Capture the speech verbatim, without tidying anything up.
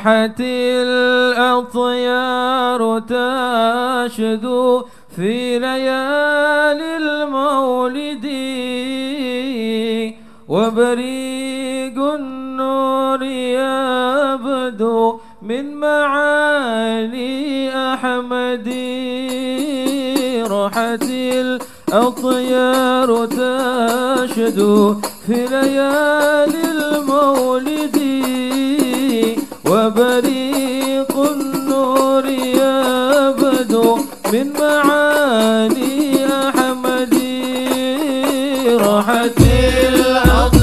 راحت الأطيار تشدو في ليالي المولد وبريق النور يبدو من معالي أحمد. راحت الأطيار تشدو في ليالي المولد وبريق النور يبدو من معالي أحمد. راحت الأطيار